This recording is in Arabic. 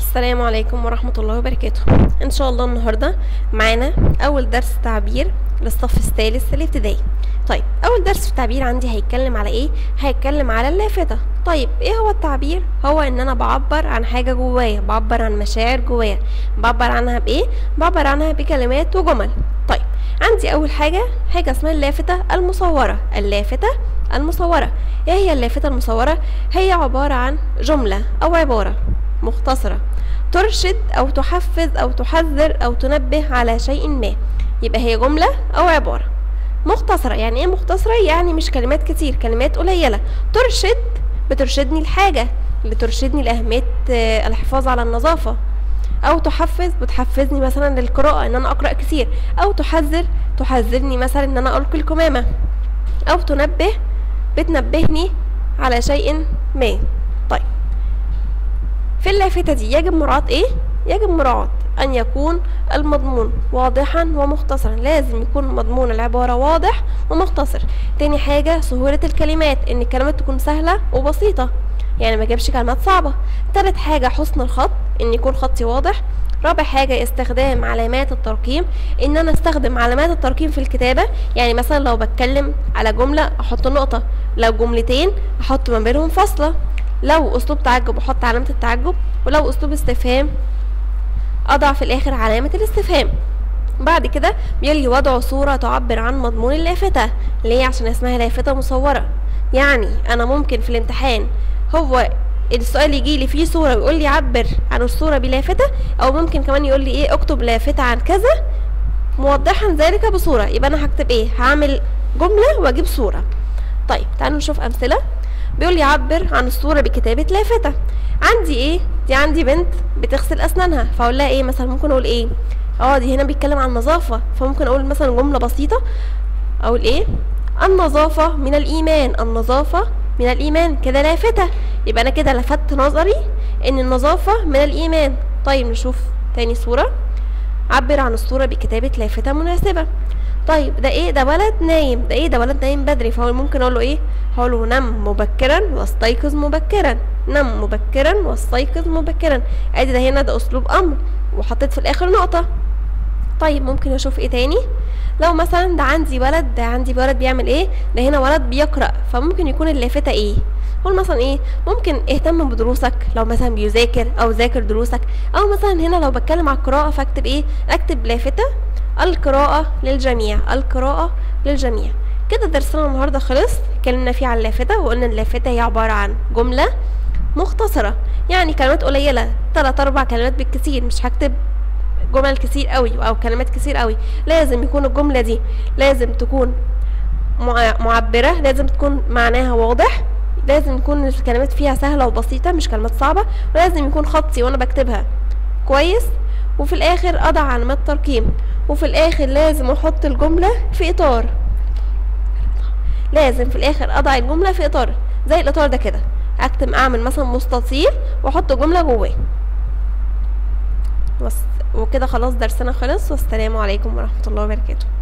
السلام عليكم ورحمة الله وبركاته. ان شاء الله النهاردة معانا اول درس تعبير للصف الثالث الابتدائي. طيب اول درس في التعبير عندي هيتكلم على ايه؟ هيتكلم على اللافتة. طيب ايه هو التعبير؟ هو ان انا بعبر عن حاجة جوايا، بعبر عن مشاعر جوايا. بعبر عنها بايه؟ بعبر عنها بكلمات وجمل. طيب عندي اول حاجة اسمها اللافتة المصورة. اللافتة المصورة، ايه هي اللافتة المصورة؟ هي عبارة عن جملة او عبارة مختصرة ترشد او تحفز او تحذر او تنبه على شيء ما. يبقى هي جملة او عبارة مختصرة. يعني ايه مختصرة؟ يعني مش كلمات كتير، كلمات قليلة. ترشد بترشدني لحاجة، بترشدني لأهمية الحفاظ على النظافة. او تحفز بتحفزني مثلا للقراءة، ان انا اقرأ كتير. او تحذرني مثلا ان انا القي القمامة. او تنبه بتنبهني على شيء ما. طيب في اللافتة دي يجب مراعاة ايه؟ يجب مراعاة ان يكون المضمون واضحا ومختصرا. لازم يكون مضمون العبارة واضح ومختصر. تاني حاجة سهولة الكلمات، ان الكلمات تكون سهلة وبسيطة، يعني ما جابش كلمات صعبة. تالت حاجة حسن الخط، ان يكون خطي واضح. رابع حاجة استخدام علامات الترقيم، ان انا استخدم علامات الترقيم في الكتابة. يعني مثلا لو بتكلم على جملة احط نقطة، لو جملتين احط ما بينهم فاصلة، لو اسلوب تعجب احط علامة التعجب، ولو اسلوب استفهام اضع في الاخر علامة الاستفهام. بعد كده بيلي وضع صورة تعبر عن مضمون اللافتة. ليه؟ عشان اسمها لافتة مصورة. يعني انا ممكن في الامتحان هو السؤال يجي لي فيه صورة ويقول لي عبر عن الصورة بلافتة، او ممكن كمان يقول لي ايه اكتب لافتة عن كذا موضحا ذلك بصورة. يبقى انا هكتب ايه؟ هعمل جملة واجيب صورة. طيب تعالوا نشوف امثلة. بيقول لي عبر عن الصورة بكتابة لافتة. عندي ايه؟ دي عندي بنت بتغسل اسنانها، فاقول لها ايه مثلا؟ ممكن اقول ايه؟ دي هنا بيتكلم عن النظافة، فممكن اقول مثلا جملة بسيطة اقول ايه؟ النظافة من الايمان. النظافة من الايمان، كده لافتة. يبقى انا كده لفت نظري ان النظافة من الايمان. طيب نشوف تاني صورة. عبر عن الصورة بكتابة لافتة مناسبة. طيب ده ايه؟ ده ولد نايم. ده ايه؟ ده ولد نايم بدري، فهو ممكن اقول له ايه؟ هقول له نم مبكرا واستيقظ مبكرا. نم مبكرا واستيقظ مبكرا. ادي ده هنا ده اسلوب امر وحطيت في الاخر نقطة. طيب ممكن اشوف ايه تاني؟ لو مثلا ده عندي ولد بيعمل ايه؟ ده هنا ولد بيقرأ، فممكن يكون اللافتة ايه؟ قول مثلا ايه؟ ممكن اهتم بدروسك، لو مثلا بيذاكر او ذاكر دروسك. او مثلا هنا لو بتكلم على القراءة فاكتب ايه؟ اكتب لافتة القراءة للجميع. القراءة للجميع. كده درسنا النهاردة خلص. اتكلمنا فيه على اللافتة وقلنا اللافتة هي عبارة عن جملة مختصرة، يعني كلمات قليلة، 3-4 كلمات بالكثير. مش هكتب جمل كتير قوي او كلمات كتير قوي. لازم يكون الجملة دي لازم تكون معبرة، لازم تكون معناها واضح، لازم تكون الكلمات فيها سهلة وبسيطة مش كلمات صعبة، ولازم يكون خطي وانا بكتبها كويس. وفي الاخر اضع علامات ترقيم، وفي الاخر لازم احط الجملة في اطار. لازم في الاخر اضع الجملة في اطار زي الاطار ده كده. اعمل مثلا مستطيل واحط جملة جواه. وكده خلاص درسنا خلص، والسلام عليكم ورحمة الله وبركاته.